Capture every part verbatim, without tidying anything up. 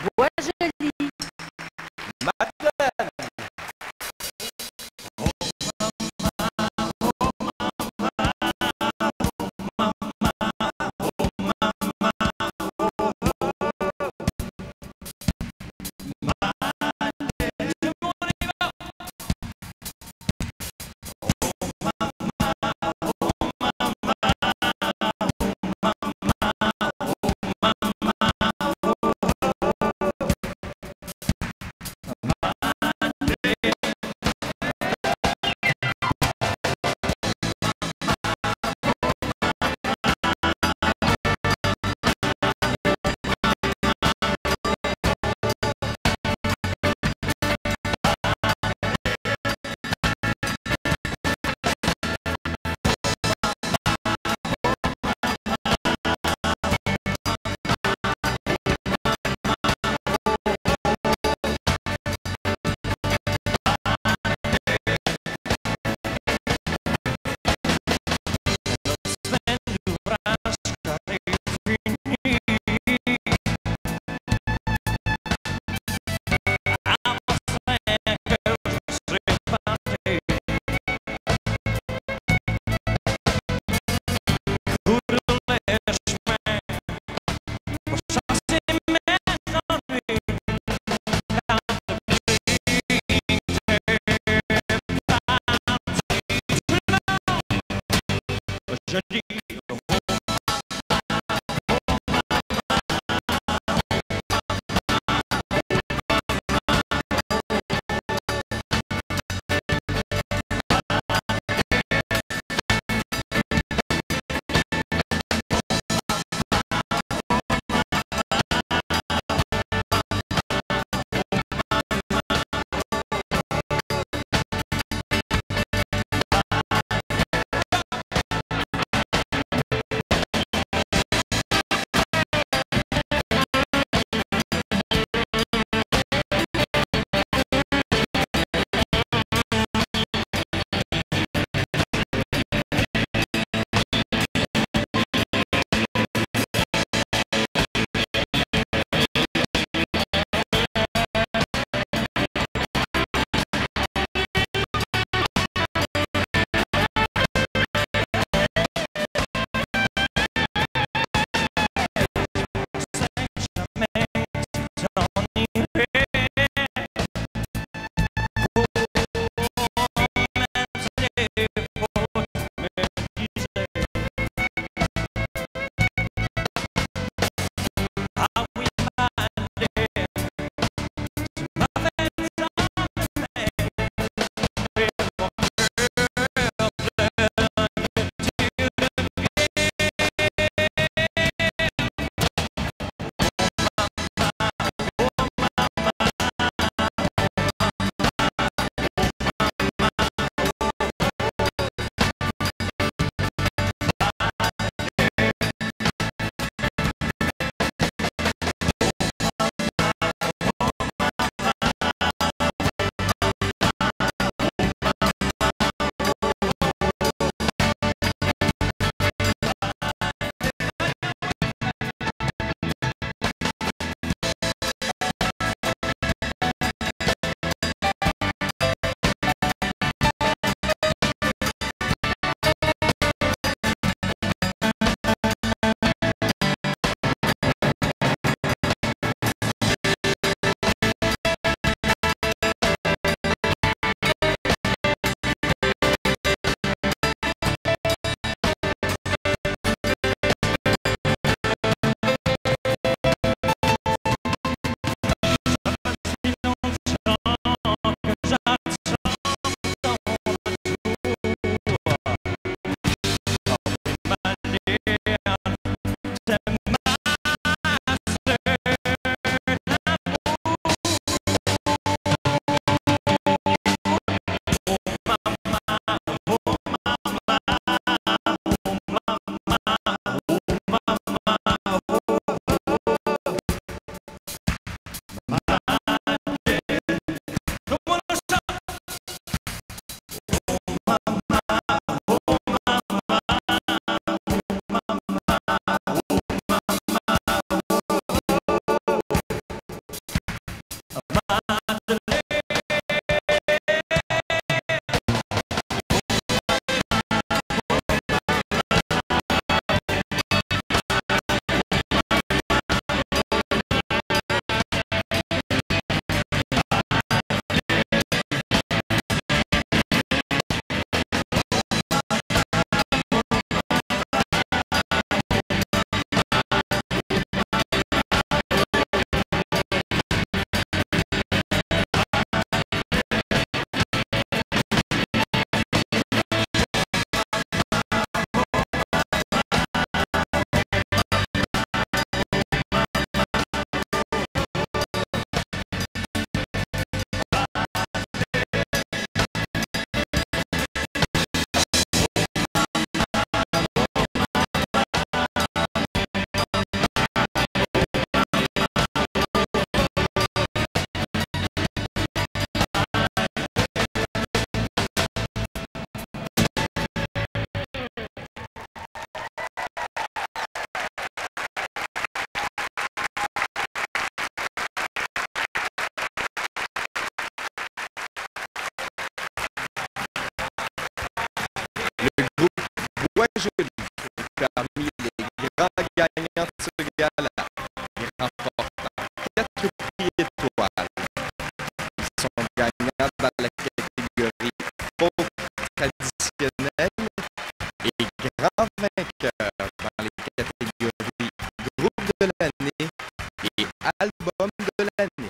Boisjoli. Madeleine. Je dis grand vainqueur dans les catégories groupe de l'année et album de l'année.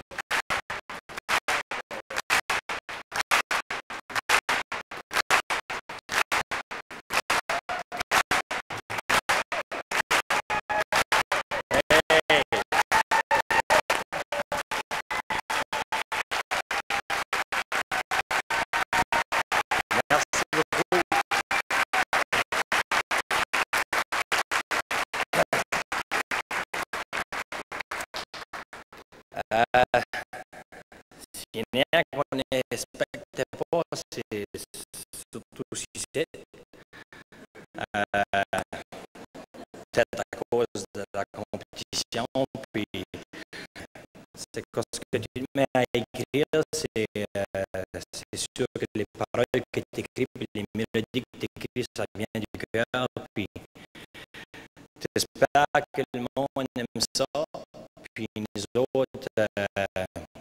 Merci beaucoup. Euh, Ce n'est qu'on ne respecte pas, c'est surtout si c'est euh, peut-être à cause de la compétition, puis c'est que ce que tu mets à écrire, c'est euh, c'est sûr que les paroles que tu écris, puis les mélodies que tu écris, ça vient du cœur, puis j'espère que le monde aime ça, puis nous autres, euh,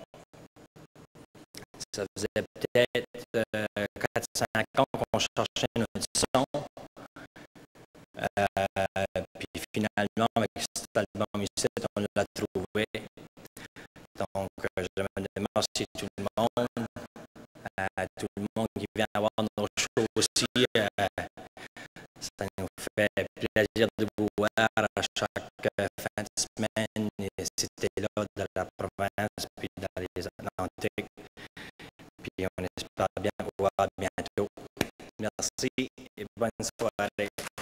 ça faisait peut-être euh, quatre cinq ans qu'on cherchait notre son. Euh, puis finalement, avec cet album ici, on l'a trouvé. Donc, euh, je remercie tout le monde, euh, tout le monde qui vient voir nos shows aussi. Euh, ça nous fait plaisir de vous voir à chaque euh, fin de semaine. Et c'était là de la province, puis dans les Atlantiques. Puis on espère bien vous voir bientôt. Merci et bonne soirée.